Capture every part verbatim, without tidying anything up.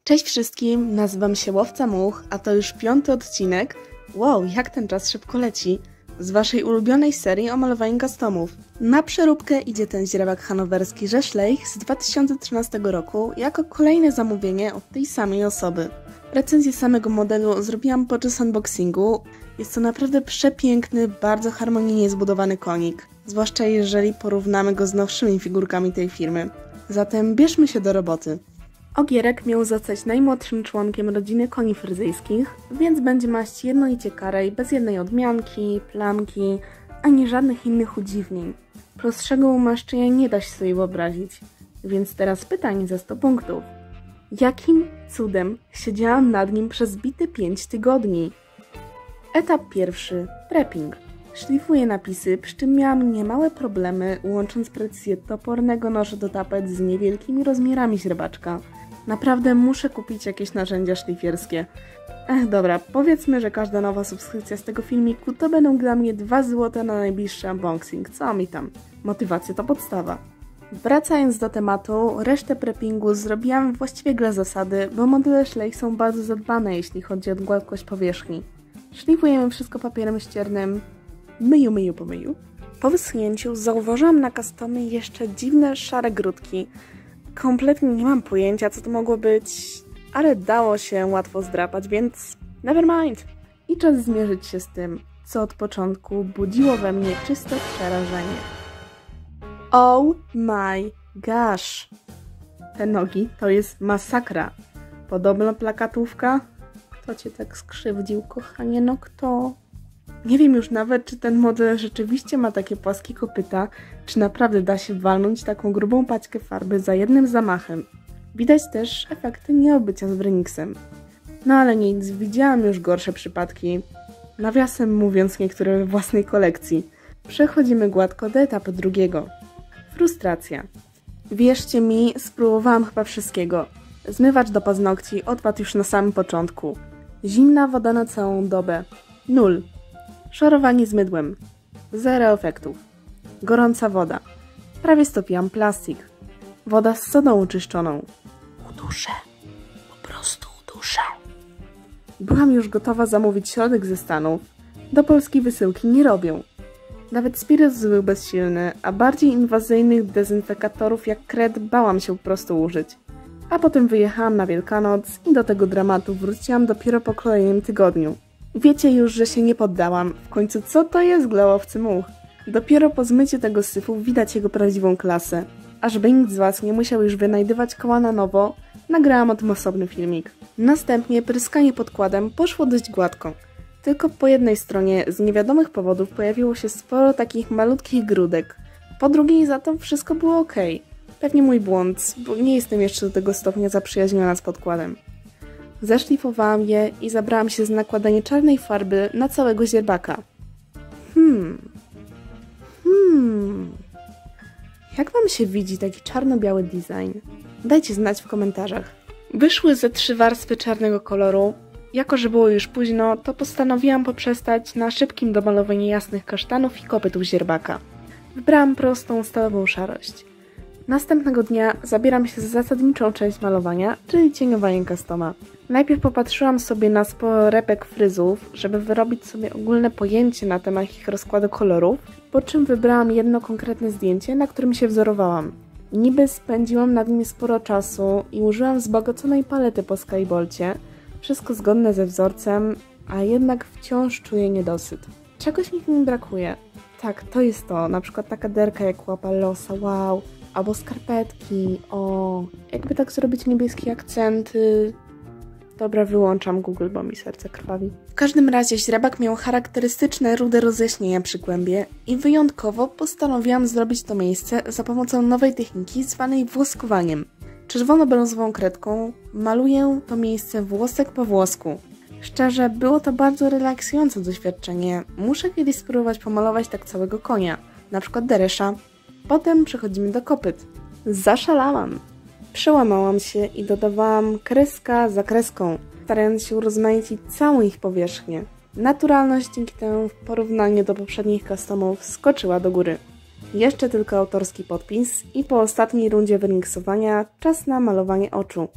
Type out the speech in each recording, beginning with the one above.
Cześć wszystkim, nazywam się Łowca Much, a to już piąty odcinek, wow, jak ten czas szybko leci, z waszej ulubionej serii o malowaniu customów. Na przeróbkę idzie ten źrebak hanowerski Rzeszlejch z dwa tysiące trzynastego roku jako kolejne zamówienie od tej samej osoby. Recenzję samego modelu zrobiłam podczas unboxingu. Jest to naprawdę przepiękny, bardzo harmonijnie zbudowany konik, zwłaszcza jeżeli porównamy go z nowszymi figurkami tej firmy. Zatem bierzmy się do roboty. Ogierek miał zostać najmłodszym członkiem rodziny koni fryzyjskich, więc będzie maść jednolicie karej, bez jednej odmianki, plamki, ani żadnych innych udziwnień. Prostszego umaszczenia nie da się sobie wyobrazić, więc teraz pytanie za sto punktów. Jakim cudem siedziałam nad nim przez bite pięć tygodni? Etap pierwszy. Prepping. Szlifuję napisy, przy czym miałam niemałe problemy, łącząc precyzję topornego noża do tapet z niewielkimi rozmiarami źrebaczka. Naprawdę muszę kupić jakieś narzędzia szlifierskie. Ech, dobra, powiedzmy, że każda nowa subskrypcja z tego filmiku to będą dla mnie dwa złote na najbliższy unboxing. Co mi tam? Motywacja to podstawa. Wracając do tematu, resztę preppingu zrobiłam właściwie dla zasady, bo modele Schleich są bardzo zadbane, jeśli chodzi o gładkość powierzchni. Szlifujemy wszystko papierem ściernym. Myju, myju, po myju. Po wyschnięciu zauważyłam na customie jeszcze dziwne szare grudki. Kompletnie nie mam pojęcia, co to mogło być, ale dało się łatwo zdrapać, więc never mind. I czas zmierzyć się z tym, co od początku budziło we mnie czyste przerażenie. Oh my gosh! Te nogi to jest masakra. Podobna plakatówka? Kto cię tak skrzywdził, kochanie? No kto? Nie wiem już nawet, czy ten model rzeczywiście ma takie płaskie kopyta, czy naprawdę da się walnąć taką grubą paćkę farby za jednym zamachem. Widać też efekty nieobycia z Wrynixem. No ale nic, widziałam już gorsze przypadki. Nawiasem mówiąc, niektóre we własnej kolekcji. Przechodzimy gładko do etapu drugiego. Frustracja. Wierzcie mi, spróbowałam chyba wszystkiego. Zmywacz do paznokci odpadł już na samym początku. Zimna woda na całą dobę. Nul. Szorowanie z mydłem. Zero efektów. Gorąca woda. Prawie stopiłam plastik. Woda z sodą uczyszczoną. Uduszę. Po prostu uduszę. Byłam już gotowa zamówić środek ze Stanów. Do Polski wysyłki nie robią. Nawet spirytus był bezsilny, a bardziej inwazyjnych dezynfekatorów jak kret bałam się po prostu użyć. A potem wyjechałam na Wielkanoc i do tego dramatu wróciłam dopiero po kolejnym tygodniu. Wiecie już, że się nie poddałam. W końcu co to jest Łowcy Much? Dopiero po zmyciu tego syfu widać jego prawdziwą klasę. A żeby nikt z was nie musiał już wynajdywać koła na nowo, nagrałam o tym osobny filmik. Następnie pryskanie podkładem poszło dość gładko. Tylko po jednej stronie z niewiadomych powodów pojawiło się sporo takich malutkich grudek. Po drugiej za to wszystko było ok. Pewnie mój błąd, bo nie jestem jeszcze do tego stopnia zaprzyjaźniona z podkładem. Zeszlifowałam je i zabrałam się za nakładanie czarnej farby na całego źrebaka. Hmm. Hmm. Jak wam się widzi taki czarno-biały design? Dajcie znać w komentarzach. Wyszły ze trzy warstwy czarnego koloru. Jako że było już późno, to postanowiłam poprzestać na szybkim domalowaniu jasnych kasztanów i kopytów źrebaka. Wybrałam prostą, stalową szarość. Następnego dnia zabieram się za zasadniczą część malowania, czyli cieniowanie customa. Najpierw popatrzyłam sobie na sporo repek fryzów, żeby wyrobić sobie ogólne pojęcie na temat ich rozkładu kolorów, po czym wybrałam jedno konkretne zdjęcie, na którym się wzorowałam. Niby spędziłam nad nim sporo czasu i użyłam wzbogaconej palety po Skybolcie, wszystko zgodne ze wzorcem, a jednak wciąż czuję niedosyt. Czegoś mi w nim brakuje. Tak, to jest to, na przykład taka derka jak łapa losa, wow, albo skarpetki, o, jakby tak zrobić niebieskie akcenty. Dobra, wyłączam Google, bo mi serce krwawi. W każdym razie źrebak miał charakterystyczne rude roześnienia przy kłębie i wyjątkowo postanowiłam zrobić to miejsce za pomocą nowej techniki zwanej włoskowaniem. Czerwono-brązową kredką maluję to miejsce włosek po włosku. Szczerze, było to bardzo relaksujące doświadczenie. Muszę kiedyś spróbować pomalować tak całego konia, na przykład deresza. Potem przechodzimy do kopyt. Zaszalałam. Przełamałam się i dodawałam kreska za kreską, starając się urozmaicić całą ich powierzchnię. Naturalność dzięki temu w porównaniu do poprzednich customów skoczyła do góry. Jeszcze tylko autorski podpis i po ostatniej rundzie wyniksowania czas na malowanie oczu.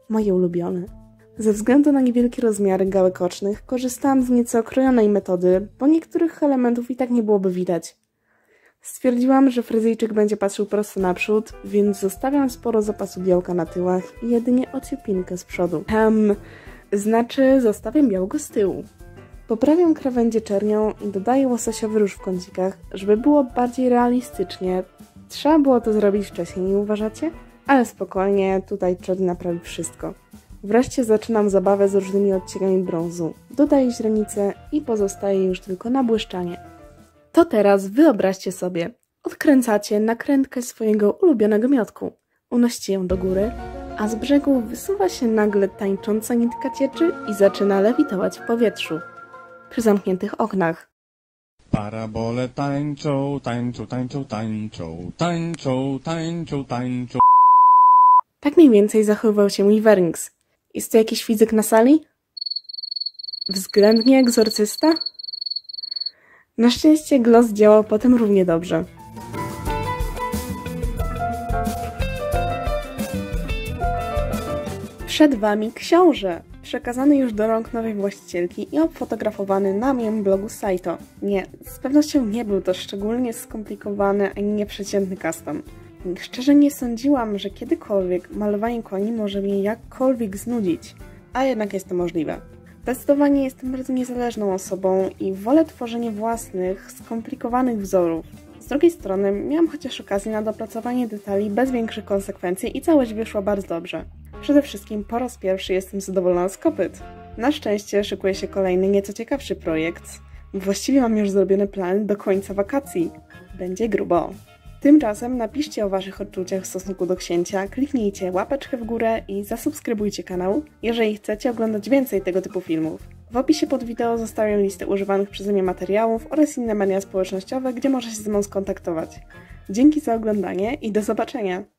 moje ulubione. Ze względu na niewielkie rozmiary gałek ocznych korzystałam z nieco okrojonej metody, bo niektórych elementów i tak nie byłoby widać. Stwierdziłam, że fryzyjczyk będzie patrzył prosto naprzód, więc zostawiam sporo zapasu białka na tyłach i jedynie ociupinkę z przodu. Hem, znaczy zostawiam białko z tyłu. Poprawiam krawędzie czernią i dodaję łososiowy róż w kącikach, żeby było bardziej realistycznie. Trzeba było to zrobić wcześniej, nie uważacie? Ale spokojnie, tutaj czerń naprawi wszystko. Wreszcie zaczynam zabawę z różnymi odcieniami brązu. Dodaję źrenicę i pozostaje już tylko nabłyszczanie. To teraz wyobraźcie sobie, odkręcacie nakrętkę swojego ulubionego miotku. Unosicie ją do góry, a z brzegu wysuwa się nagle tańcząca nitka cieczy i zaczyna lewitować w powietrzu. Przy zamkniętych oknach. Parabole tańczą, tańczą, tańczą, tańczą, tańczą, tańczą, tańczą. Tak mniej więcej zachowywał się mój Werinks. Jest tu jakiś fizyk na sali? Względnie egzorcysta? Na szczęście Gloss działał potem równie dobrze. Przed Wami książę, przekazany już do rąk nowej właścicielki i obfotografowany na moim blogu Saito. Nie, z pewnością nie był to szczególnie skomplikowany ani nieprzeciętny custom. Szczerze nie sądziłam, że kiedykolwiek malowanie koni może mnie jakkolwiek znudzić, a jednak jest to możliwe. Zdecydowanie jestem bardzo niezależną osobą i wolę tworzenie własnych, skomplikowanych wzorów. Z drugiej strony miałam chociaż okazję na dopracowanie detali bez większych konsekwencji i całość wyszła bardzo dobrze. Przede wszystkim po raz pierwszy jestem zadowolona z kopyt. Na szczęście szykuje się kolejny, nieco ciekawszy projekt. Właściwie mam już zrobione plany do końca wakacji. Będzie grubo. Tymczasem napiszcie o Waszych odczuciach w stosunku do księcia, kliknijcie łapeczkę w górę i zasubskrybujcie kanał, jeżeli chcecie oglądać więcej tego typu filmów. W opisie pod wideo zostawiam listę używanych przeze mnie materiałów oraz inne media społecznościowe, gdzie można się ze mną skontaktować. Dzięki za oglądanie i do zobaczenia!